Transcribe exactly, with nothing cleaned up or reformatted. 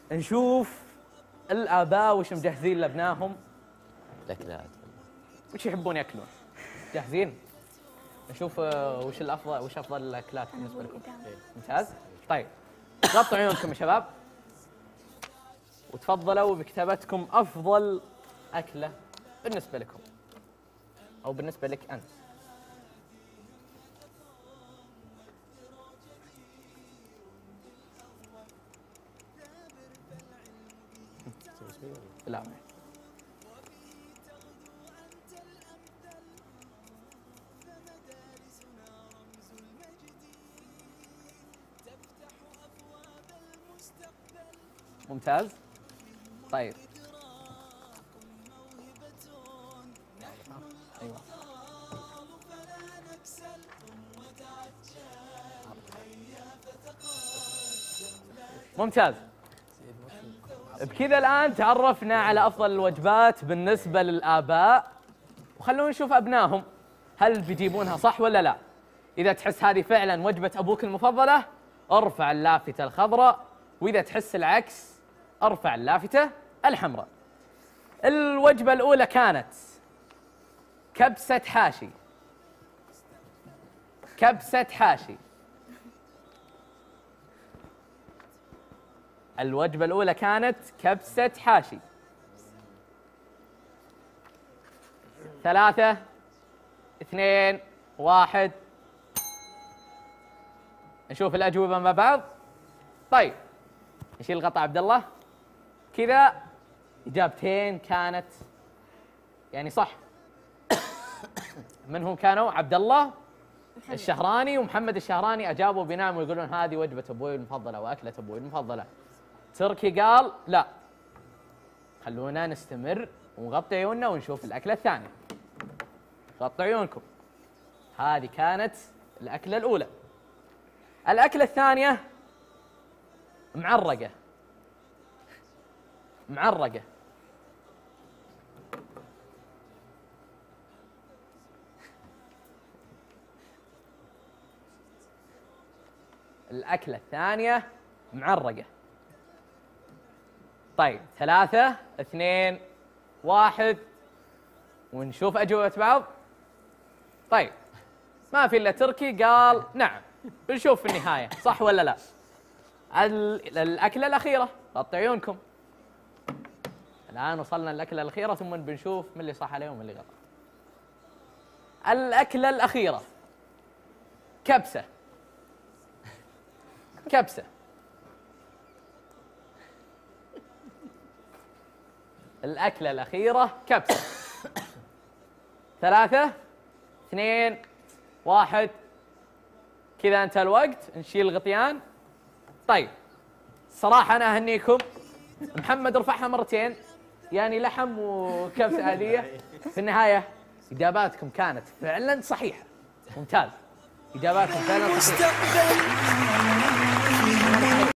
نشوف الآباء وش مجهزين لابنائهم. الأكلات وش يحبون ياكلون؟ جاهزين؟ نشوف آه، وش الافضل وش افضل الاكلات بالنسبه لكم. ممتاز. طيب غطوا عيونكم يا شباب وتفضلوا بكتابتكم افضل اكله بالنسبه لكم او بالنسبه لك انت. لا ممتاز. طيب ايوه ممتاز. بكذا الآن تعرفنا على أفضل الوجبات بالنسبة للآباء، وخلونا نشوف أبنائهم هل بيجيبونها صح ولا لا. إذا تحس هذه فعلا وجبة أبوك المفضلة ارفع اللافتة الخضراء، وإذا تحس العكس ارفع اللافتة الحمراء. الوجبة الأولى كانت كبسة حاشي. كبسة حاشي. الوجبة الأولى كانت كبسة حاشي. ثلاثة اثنين واحد. نشوف الأجوبة مع بعض. طيب نشيل الغطاء عبد الله. كذا إجابتين كانت يعني صح. من هم كانوا؟ عبد الله الشهراني ومحمد الشهراني أجابوا بنعم ويقولون هذه وجبة أبوي المفضلة وأكلة أبوي المفضلة. تركي قال لا. خلونا نستمر ونغطي عيوننا ونشوف الأكلة الثانية. غطوا عيونكم. هذه كانت الأكلة الأولى. الأكلة الثانية معرقة. معرقة. الأكلة الثانية معرقة. طيب ثلاثة اثنين واحد ونشوف أجوبة بعض. طيب ما في إلا تركي قال نعم. بنشوف في النهاية صح ولا لا. الأكلة الأخيرة غطوا عيونكم. الآن وصلنا الأكلة الأخيرة ثم بنشوف من اللي صح عليه ومن اللي غلط. الأكلة الأخيرة كبسة. كبسة. الأكلة الأخيرة كبسة. ثلاثة اثنين واحد. كذا انتهى الوقت. نشيل الغطيان. طيب صراحة أنا أهنيكم. محمد رفعها مرتين يعني لحم وكبسة عادية. في النهاية إجاباتكم كانت فعلا صحيحة. ممتاز. إجاباتكم فعلا صحيحة.